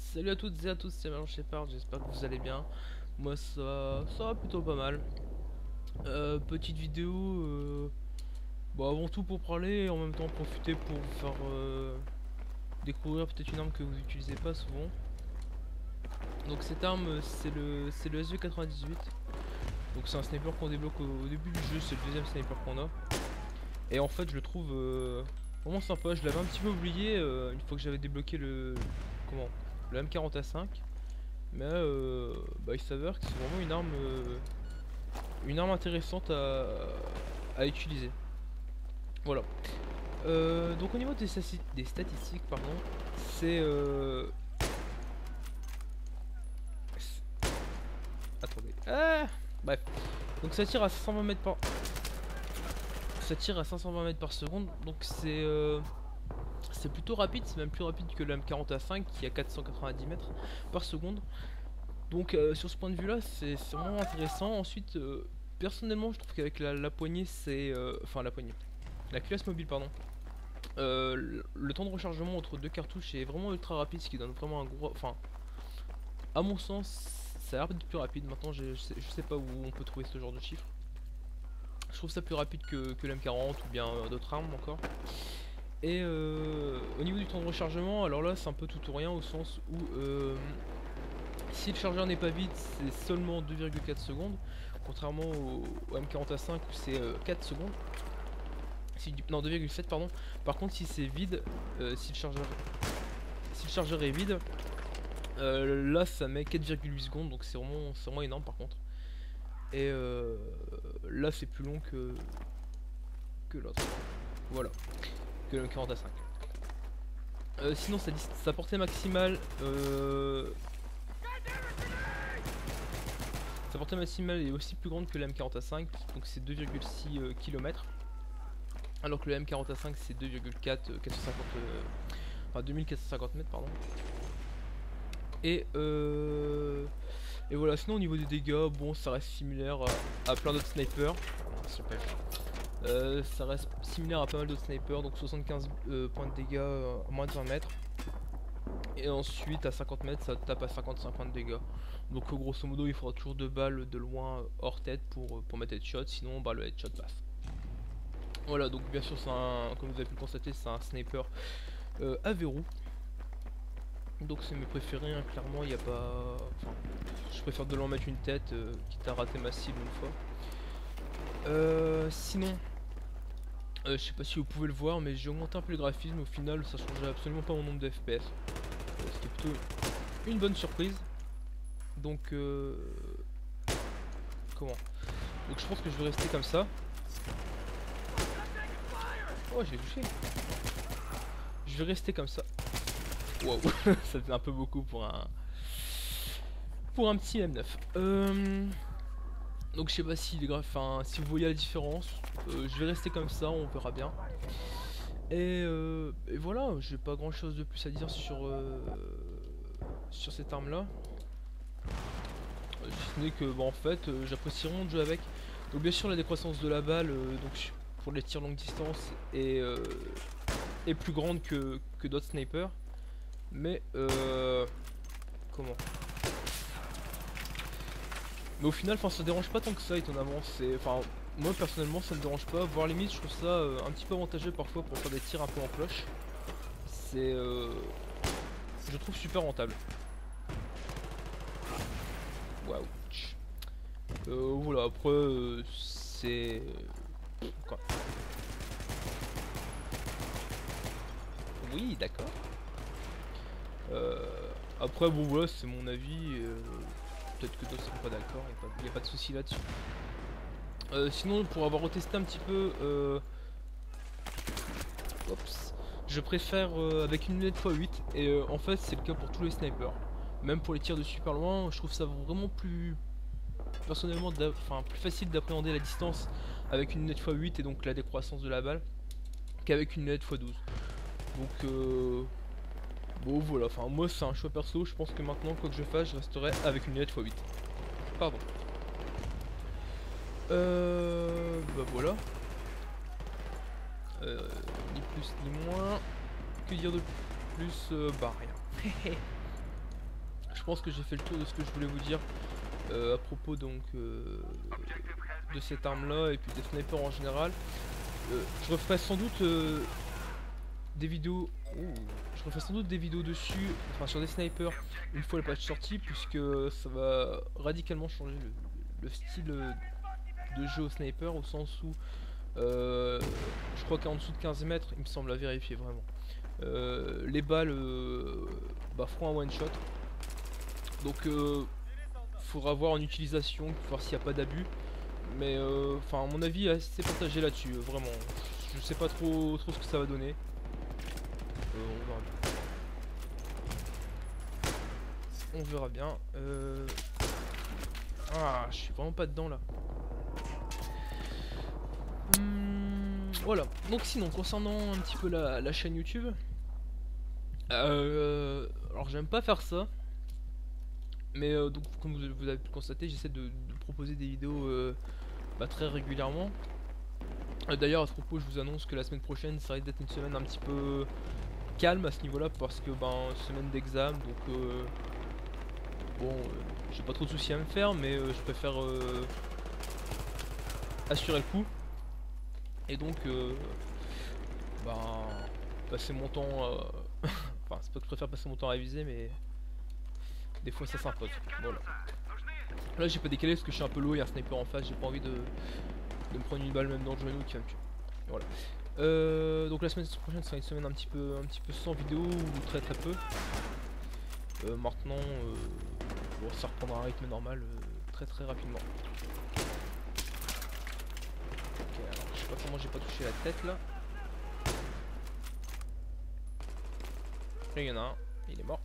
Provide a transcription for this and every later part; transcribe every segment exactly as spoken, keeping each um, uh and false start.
Salut à toutes et à tous, c'est Marlon Shepard, j'espère que vous allez bien. Moi ça, ça va plutôt pas mal. Euh, petite vidéo, euh, bon avant tout pour parler et en même temps profiter pour vous faire euh, découvrir peut-être une arme que vous utilisez pas souvent. Donc cette arme c'est le c'est le S V quatre-vingt-dix-huit. Donc c'est un sniper qu'on débloque au, au début du jeu, c'est le deuxième sniper qu'on a. Et en fait je le trouve euh, vraiment sympa, je l'avais un petit peu oublié euh, une fois que j'avais débloqué le comment le M quarante A cinq. Mais euh, bah, il s'avère que c'est vraiment une arme, euh, une arme intéressante à, à utiliser. Voilà. Euh, donc au niveau des, des statistiques, pardon, c'est euh... attendez. Ah Bref. Donc ça tire à cinq cent vingt mètres par. Ça tire à cinq cent vingt mètres par seconde. Donc c'est euh... c'est plutôt rapide. C'est même plus rapide que le M quarante A cinq qui a quatre cent quatre-vingt-dix mètres par seconde. Donc euh, sur ce point de vue là c'est vraiment intéressant. Ensuite euh, personnellement je trouve qu'avec la, la poignée c'est... Euh, enfin la poignée. La culasse mobile pardon. Euh, le, le temps de rechargement entre deux cartouches est vraiment ultra rapide, ce qui donne vraiment un gros... Enfin à mon sens ça a l'air d'être plus rapide. Maintenant je, je, sais, je sais pas où on peut trouver ce genre de chiffres. Je trouve ça plus rapide que, que l'M quarante ou bien euh, d'autres armes encore. Et euh, au niveau du temps de rechargement, alors là c'est un peu tout ou rien au sens où... Euh, si le chargeur n'est pas vide, c'est seulement deux virgule quatre secondes, contrairement au, au M quarante A cinq où c'est euh, quatre secondes. Si, non, deux virgule sept pardon. Par contre, si c'est vide, euh, si, le chargeur, si le chargeur est vide, euh, là ça met quatre virgule huit secondes, donc c'est vraiment, vraiment énorme par contre. Et euh, là c'est plus long que, que l'autre. Voilà, que le M quarante A cinq. Euh, sinon, sa, sa portée maximale. Euh, Sa portée maximale est aussi plus grande que le M quarante A cinq, donc c'est deux virgule six euh, kilomètres. Alors que le M quarante A cinq c'est deux virgule quatre, euh, quatre cent cinquante, euh, enfin deux mille quatre cent cinquante mètres pardon. Et euh, et voilà, sinon au niveau des dégâts, bon ça reste similaire à, à plein d'autres snipers. Euh, ça reste similaire à pas mal d'autres snipers, donc soixante-quinze euh, points de dégâts euh, à moins de vingt mètres. Et ensuite à cinquante mètres ça tape à cinquante-cinq points de dégâts. Donc grosso modo il faudra toujours deux balles de loin hors tête pour, pour mettre headshot, sinon bah, le headshot passe. Voilà, donc bien sûr c'est un, comme vous avez pu le constater, c'est un sniper euh, à verrou. Donc c'est mes préférés, hein, clairement il n'y a pas... Enfin, je préfère de l'en mettre une tête, euh, quitte à rater ma cible une fois. Euh, sinon, euh, je sais pas si vous pouvez le voir, mais j'ai augmenté un peu le graphisme, au final ça changeait absolument pas mon nombre de F P S. Euh, C'était plutôt une bonne surprise. Donc euh... comment? Donc je pense que je vais rester comme ça. Oh, j'ai touché. Je vais rester comme ça. Waouh, ça fait un peu beaucoup pour un pour un petit M neuf. Euh... Donc je sais pas si les graphes, enfin si vous voyez la différence. Euh, je vais rester comme ça, on verra bien. Et, euh... Et voilà, j'ai pas grand chose de plus à dire sur euh... sur cette arme là. Si ce n'est que bon en fait euh, j'apprécie vraiment de jouer avec. Donc bien sûr la décroissance de la balle, euh, donc pour les tirs longue distance est, euh, est plus grande que, que d'autres snipers. Mais euh, comment Mais au final, enfin, ça dérange pas tant que ça, étonnamment. C'est, enfin, moi personnellement, ça me dérange pas. Voire limite, je trouve ça euh, un petit peu avantageux parfois pour faire des tirs un peu en cloche. C'est, euh, je trouve super rentable. Waouh. Euh, voilà. Après, euh, c'est quoi? Oui, d'accord. Euh, après, bon voilà, c'est mon avis. Euh, Peut-être que d'autres sont pas d'accord. Il n'y a, a pas de souci là-dessus. Euh, sinon, pour avoir retesté un petit peu, euh, Oups. Je préfère euh, avec une lunette fois huit et euh, en fait c'est le cas pour tous les snipers. Même pour les tirs de super loin, je trouve ça vraiment plus personnellement enfin plus facile d'appréhender la distance avec une lunette fois huit et donc la décroissance de la balle qu'avec une lunette fois douze. Donc euh, bon voilà, enfin moi c'est un choix perso, je pense que maintenant quoi que je fasse je resterai avec une lunette fois huit. Pardon. Euh bah voilà. Euh, ni plus ni moins. Que dire de plus? euh, Bah rien. je pense que j'ai fait le tour de ce que je voulais vous dire euh, à propos donc euh, de cette arme là et puis des snipers en général. Euh, je referai sans doute euh, des vidéos. Ouh, je referai sans doute des vidéos dessus, enfin sur des snipers une fois le patch sorti, puisque ça va radicalement changer le, le style de jeu au sniper, au sens où euh, je crois qu'en dessous de quinze mètres, il me semble à vérifier vraiment. Euh, les balles euh, bah, feront un one shot. Donc euh, faudra voir en utilisation, voir s'il n'y a pas d'abus. Mais euh, enfin à mon avis assez partagé là-dessus, euh, vraiment. Je sais pas trop, trop ce que ça va donner. Euh, on verra bien. On verra bien. Euh... Ah, je suis vraiment pas dedans là. Hum, voilà. Donc sinon, concernant un petit peu la, la chaîne YouTube. Euh, alors j'aime pas faire ça. Mais euh, donc comme vous, vous avez pu le constater, j'essaie de, de proposer des vidéos euh, bah, très régulièrement. Euh, D'ailleurs à ce propos, je vous annonce que la semaine prochaine, ça risque d'être une semaine un petit peu calme à ce niveau-là, parce que ben semaine d'examen, donc euh, bon, euh, j'ai pas trop de soucis à me faire, mais euh, je préfère euh, assurer le coup. Et donc, euh, ben passer mon temps, euh, enfin c'est pas que je préfère passer mon temps à réviser, mais des fois ça s'impose. Voilà. Là j'ai pas décalé parce que je suis un peu low, il y a un sniper en face, j'ai pas envie de, de me prendre une balle même dans le genou qui va me tuer. Voilà. Euh, donc la semaine prochaine sera une semaine un petit peu, un petit peu sans vidéo ou très très peu. Euh, maintenant, euh, bon, ça reprendra un rythme normal euh, très très rapidement. Ok, alors je sais pas comment j'ai pas touché la tête là. Et il y en a un, il est mort.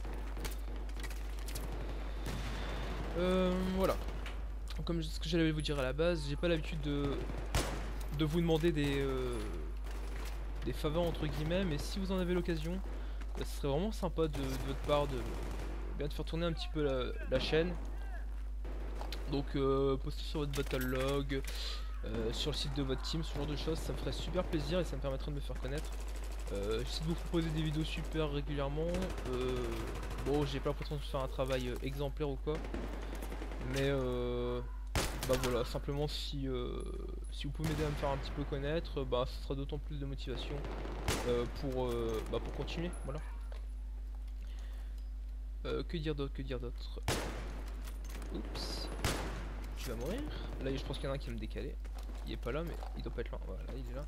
Euh, voilà. Comme ce que j'allais vous dire à la base, j'ai pas l'habitude de, de vous demander des, euh, des faveurs entre guillemets, mais si vous en avez l'occasion, bah, ce serait vraiment sympa de, de votre part de bien de faire tourner un petit peu la, la chaîne. Donc euh, poster sur votre battle log, euh, sur le site de votre team, ce genre de choses, ça me ferait super plaisir et ça me permettrait de me faire connaître. Euh, J'essaie de vous proposer des vidéos super régulièrement. Euh, bon, j'ai pas l'impression de faire un travail euh, exemplaire ou quoi, mais euh, bah voilà, simplement si, euh, si vous pouvez m'aider à me faire un petit peu connaître, bah ce sera d'autant plus de motivation euh, pour, euh, bah, pour continuer, voilà. Euh, que dire d'autre, que dire d'autre. Oups. Tu vas mourir. Là je pense qu'il y en a un qui va me décaler. Il est pas là mais il doit pas être là. Voilà, il est là.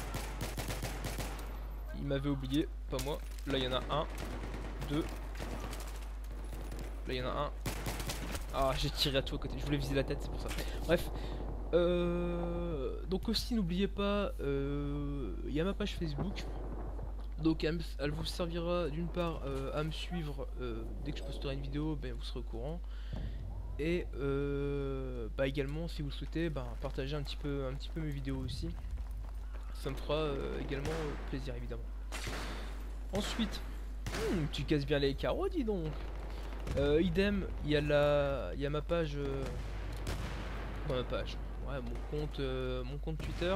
Il m'avait oublié, pas moi. Là il y en a un, deux. Là il y en a un. Ah, j'ai tiré à tout à côté, je voulais viser la tête, c'est pour ça. Bref. Euh, donc aussi n'oubliez pas, euh, il y a ma page Facebook. Donc elle, elle vous servira d'une part euh, à me suivre euh, dès que je posterai une vidéo, ben, vous serez au courant. Et euh, bah également si vous le souhaitez, bah, partagez un petit peu, un petit peu mes vidéos aussi. Ça me fera euh, également euh, plaisir évidemment. Ensuite, hmm, tu casses bien les carreaux, dis donc. Euh, idem, il y a la, il y a ma page, euh, dans ma page. Ouais, mon compte, euh, mon compte Twitter.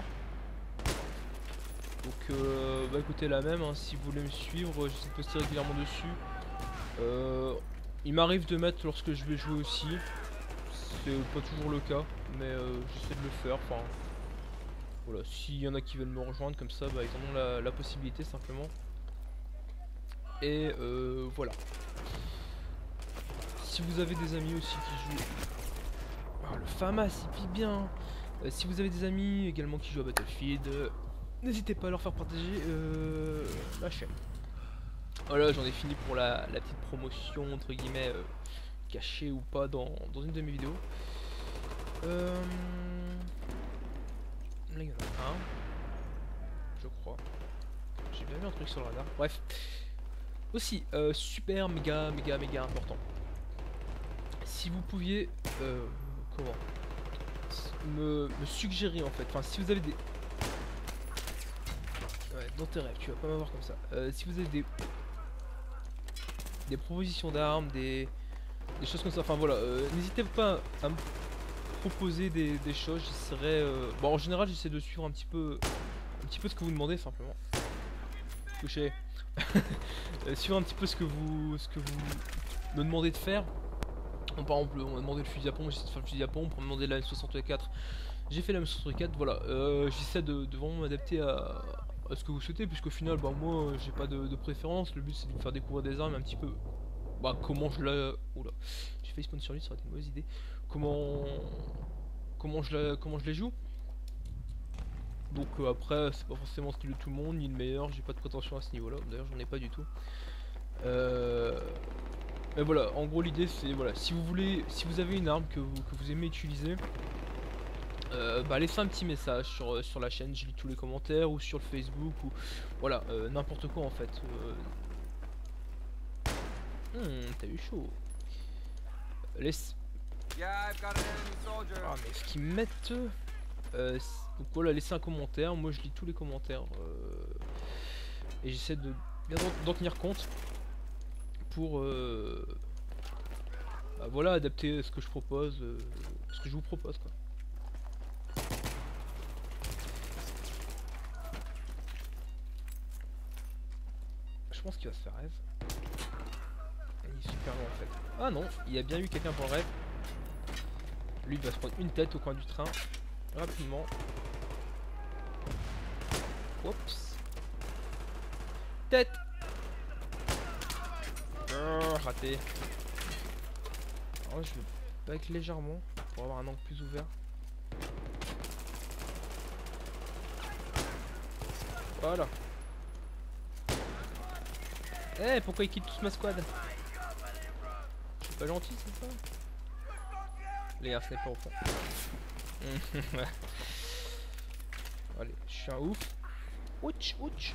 Donc euh, bah écoutez la même, hein, si vous voulez me suivre, j'essaie de poster régulièrement dessus. Euh, il m'arrive de mettre lorsque je vais jouer aussi. C'est pas toujours le cas, mais euh, j'essaie de le faire. Enfin, voilà, s'il y en a qui veulent me rejoindre comme ça, bah ils en ont la, la possibilité simplement. Et euh, voilà. Si vous avez des amis aussi qui jouent, ah, le FAMAS il pique bien. Euh, si vous avez des amis également qui jouent à Battlefield, euh, n'hésitez pas à leur faire partager euh, la chaîne. Voilà, j'en ai fini pour la, la petite promotion entre guillemets euh, cachée ou pas dans, dans une de mes vidéos. Euh... Là il y en a un, je crois. J'ai bien vu un truc sur le radar. Bref. Aussi, euh, super méga méga méga important. Si vous pouviez, euh, comment, me, me suggérer en fait, enfin si vous avez des... Ouais, dans tes rêves, tu vas pas m'avoir comme ça. Euh, si vous avez des... des propositions d'armes, des... des choses comme ça, enfin voilà, euh, n'hésitez pas à me proposer des, des choses, j'essaierai... Euh... Bon en général j'essaie de suivre un petit peu un petit peu ce que vous demandez simplement. Touché. euh, suivre un petit peu ce que vous ce que vous me demander de faire. Bon, par exemple, on m'a demandé le fusil à pompe, j'essaie de faire le fusil à pompe. On m'a demandé la M soixante-quatre, j'ai fait la M soixante-quatre. Voilà, euh, j'essaie de, de vraiment m'adapter à, à ce que vous souhaitez, puisqu'au final, bah moi, j'ai pas de, de préférence. Le but, c'est de vous faire découvrir des armes un petit peu. Bah, comment je la. Oula, j'ai failli spawn sur lui, ça aurait été une mauvaise idée. Comment. Comment je, la... comment je les joue. Donc euh, après, c'est pas forcément ce qu'il de tout le monde, ni le meilleur, j'ai pas de prétention à ce niveau là, d'ailleurs j'en ai pas du tout. Euh... Mais voilà, en gros l'idée c'est, voilà, si vous voulez, si vous avez une arme que vous, que vous aimez utiliser, euh, bah laissez un petit message sur, sur la chaîne, je lis tous les commentaires, ou sur le Facebook, ou voilà, euh, n'importe quoi en fait. Euh... Hmm, t'as eu chaud. Laisse... Ah mais ce qu'ils mettent... Euh, donc voilà, laissez un commentaire, moi je lis tous les commentaires euh, et j'essaie de bien d'en tenir compte pour euh, bah voilà, adapter ce que je propose, euh, ce que je vous propose quoi. Je pense qu'il va se faire rêve. Il est super loin en fait. Ah non, il y a bien eu quelqu'un pour le rêve. Lui il va se prendre une tête au coin du train rapidement. Oups. Tête. Oh, raté. Alors je vais back légèrement pour avoir un angle plus ouvert. Voilà. Eh hey, pourquoi ils quittent tous ma squad? Je suis pas gentil c'est ça? Les gars, sniper au fond. Allez, je suis un ouf. Ouch, ouch.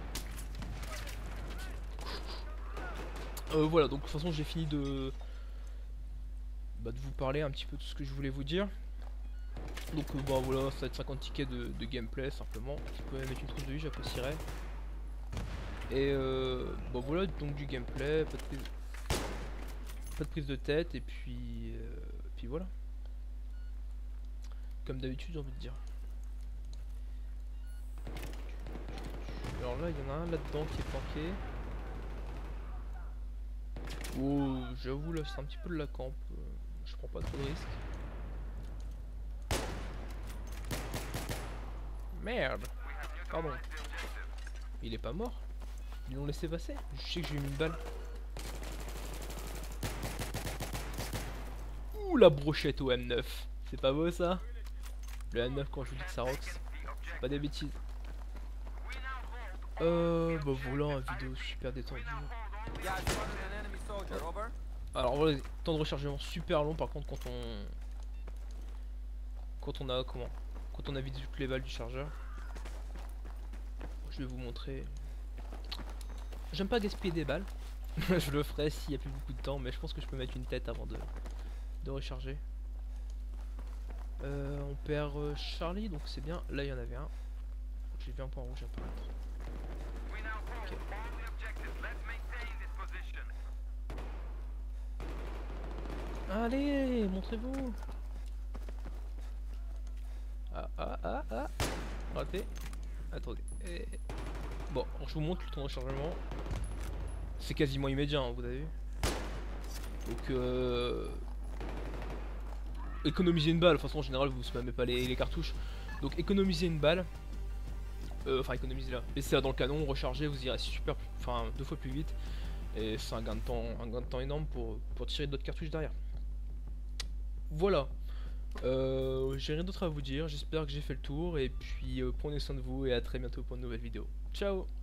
Euh, voilà, donc de toute façon j'ai fini de... Bah, de vous parler un petit peu de ce que je voulais vous dire. Donc euh, bah voilà, ça va être cinquante tickets de, de gameplay simplement. Si vous pouvez mettre une trousse de vie, j'apprécierais. Et euh, bah voilà, donc du gameplay, pas de prise, pas de, prise de tête, et puis, euh, puis voilà. Comme d'habitude, j'ai envie de dire. Alors là, il y en a un là-dedans qui est planqué. Oh, j'avoue, là, c'est un petit peu de la camp. Euh, je prends pas trop de risques. Merde. Pardon. Il est pas mort. Ils l'ont laissé passer. Je sais que j'ai eu une balle. Ouh, la brochette au M neuf. C'est pas beau ça? Le M neuf quand je vous dis que ça rocks. Pas des bêtises. Euh, bah voilà, une vidéo super détendue. Alors voilà, temps de rechargement super long par contre quand on... Quand on a comment Quand on a vidé toutes les balles du chargeur. Je vais vous montrer. J'aime pas gaspiller des balles. Je le ferai s'il y a plus beaucoup de temps, mais je pense que je peux mettre une tête avant de, de recharger. Euh, on perd euh, Charlie, donc c'est bien. Là il y en avait un. J'ai vu un point rouge apparaître. Okay. Allez, montrez-vous. Ah ah ah ah. Raté. Attendez. Et... Bon, je vous montre le temps de rechargement. C'est quasiment immédiat, hein, vous avez vu. Donc euh... économiser une balle, de toute façon en général vous spammez pas les, les cartouches. Donc économiser une balle. Euh, enfin économiser là. Laissez ça dans le canon, recharger, vous irez super, enfin deux fois plus vite. Et c'est un gain de temps, un gain de temps énorme pour, pour tirer d'autres cartouches derrière. Voilà. Euh, j'ai rien d'autre à vous dire, j'espère que j'ai fait le tour. Et puis euh, prenez soin de vous et à très bientôt pour une nouvelle vidéo. Ciao.